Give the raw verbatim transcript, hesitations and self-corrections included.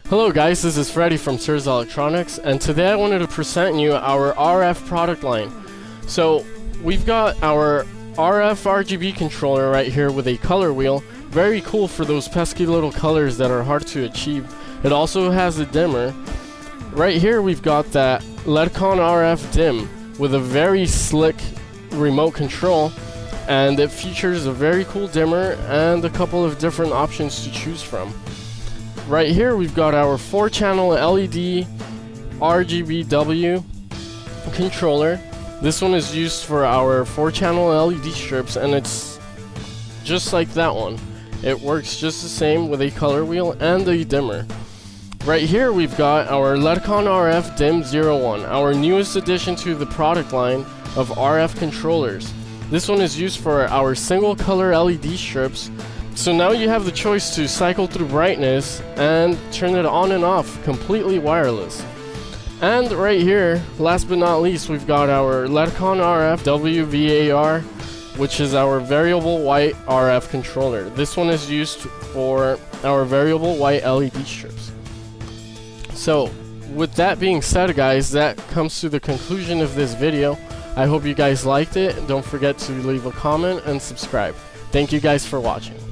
Hello guys, this is Freddy from SIRS Electronics, and today I wanted to present you our R F product line. So we've got our R F R G B controller right here with a color wheel. Very cool for those pesky little colors that are hard to achieve. It also has a dimmer. Right here we've got that LEDCon R F dim with a very slick remote control, and it features a very cool dimmer and a couple of different options to choose from. Right here we've got our four channel L E D R G B W controller. This one is used for our four channel L E D strips, and it's just like that one. It works just the same with a color wheel and a dimmer. Right here we've got our LEDCon R F Dim zero one, our newest addition to the product line of R F controllers. This one is used for our single color L E D strips. So now you have the choice to cycle through brightness and turn it on and off completely wireless. And right here, last but not least, we've got our LEDCon R F W V A R, which is our variable white R F controller. This one is used for our variable white L E D strips. So with that being said, guys, that comes to the conclusion of this video. I hope you guys liked it. Don't forget to leave a comment and subscribe. Thank you guys for watching.